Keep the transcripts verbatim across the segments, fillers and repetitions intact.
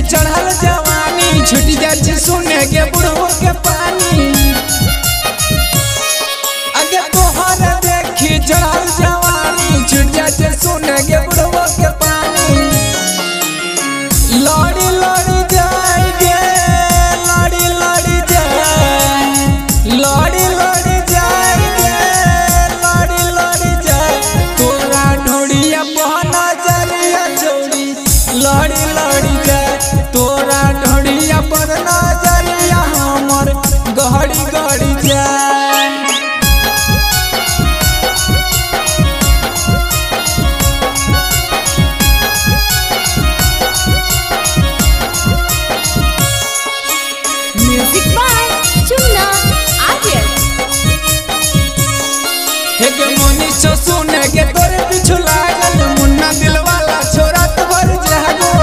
देखी चढ़ल जवानी छूट जाए सुने के बुढ़ो के पानी। अगे तोहर देखी चढ़ल जवानी छूट जाए सुने के बुढ़ो के पानी। लड़ी लड़ी जाए गे लड़ी लड़ी जाए लड़ी लड़ी जाए गे लड़ी लड़ी जाए तोरा ढोड़िया बहना जरिया चौड़ी। लड़ी लड़ी जाए तोरा ढोड़िया पर नजरिया हमर गहड़ी गहड़ी जाए। Music by Chunna Aryan. एक मनीष सुने के तोरे पीछू लागल मुन्ना दिल वाला छोरा तो भर जागो।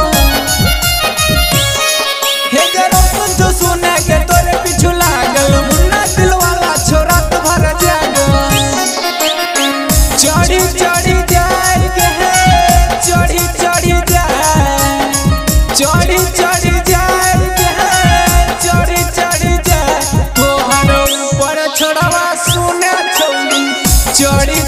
हे गरम तो सुने के तोरे पीछू लागल मुन्ना दिल वाला छोरा तो भर जागो। चढ़ी चढ़ी जाए के चढ़ी चढ़ी जाए चढ़ी चढ़ी जाए के चढ़ी चढ़ी जाए तोहर ऊपर छोड़वा सुने चौड़ी। चढ़ी